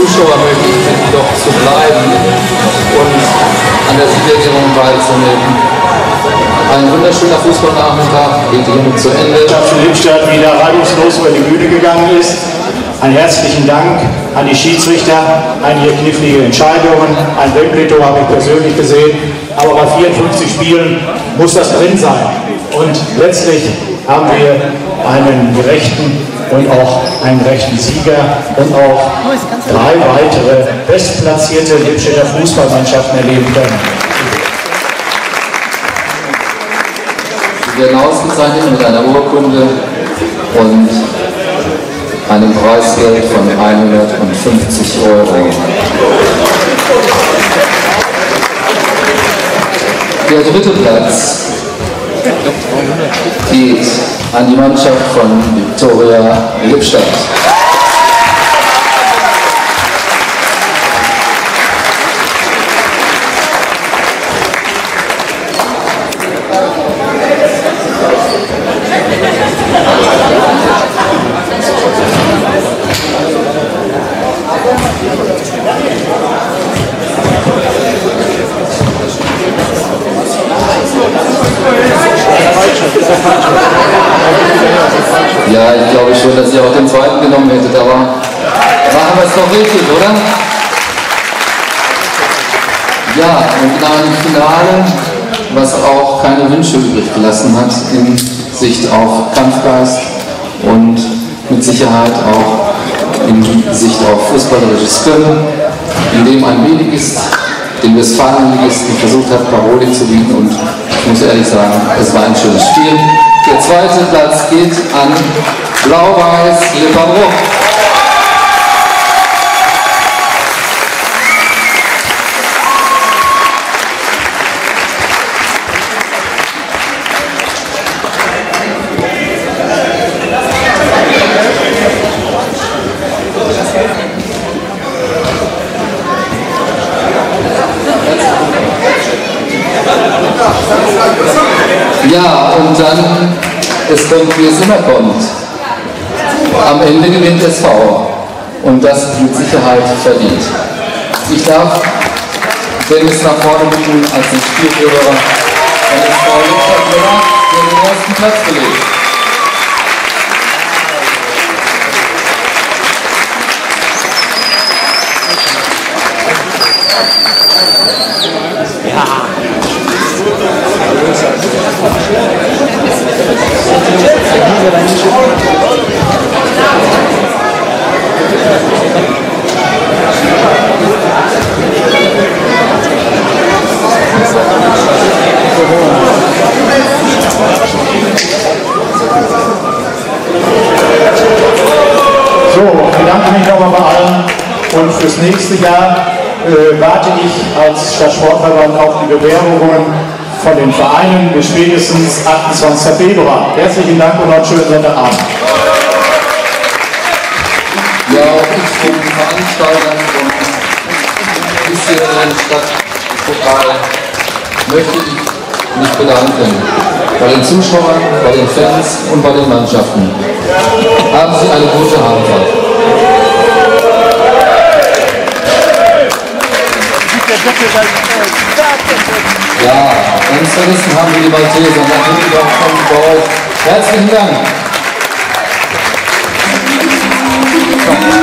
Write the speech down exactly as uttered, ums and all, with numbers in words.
Zuschauer möchte ich bitten, doch zu bleiben und an der Siegerehrung teilzunehmen. Ein wunderschöner Fußballnachmittag geht hiermit zu Ende. Für Lippstadt wieder reibungslos über die Bühne gegangen ist. Einen herzlichen Dank an die Schiedsrichter, einige knifflige Entscheidungen, ein Wembley-Tor habe ich persönlich gesehen, aber bei vierundfünfzig Spielen muss das drin sein. Und letztlich haben wir einen gerechten und auch einen rechten Sieger und auch drei weitere bestplatzierte Lippstädter Fußballmannschaften erleben können. Sie werden ausgezeichnet mit einer Urkunde und einem Preisgeld von hundertfünfzig Euro. Der dritte Platz geht an die Mannschaft von Viktoria Lippstadt. Ja, ich glaube schon, dass ihr auch den zweiten genommen hättet, aber machen wir es doch richtig, oder? Ja, und in einem Finale, was auch keine Wünsche übrig gelassen hat, in Sicht auf Kampfgeist und mit Sicherheit auch in Sicht auf fußballerisches Können, in dem ein Weligist den Westfalenligisten versucht hat, Paroli zu bieten, und ich muss ehrlich sagen, es war ein schönes Spiel. Der zweite Platz geht an Blau-weiß Lippstadt. Ja, und dann, es kommt, wie es immer kommt. Am Ende gewinnt S V. Und das mit Sicherheit verdient. Ich darf Dennis nach vorne bitten als den Spielführer von S V Lippstadt, der den ersten Platz belegt. Ja. So, ich bedanke mich nochmal bei allen, und fürs nächste Jahr äh, warte ich als Stadtsportverband auf die Bewerbungen von den Vereinen bis spätestens achtundzwanzigsten Februar. Herzlichen Dank und noch einen schönen Sonntagabend. Ja, auch ich von den Veranstaltern vom Siegerehrung Stadtpokal möchte ich mich bedanken. Bei den Zuschauern, bei den Fans und bei den Mannschaften. Haben Sie eine gute Abendfahrt. Ja, ganz vergessen haben wir die Malteser, natürlich auch von bei euch. Herzlichen Dank.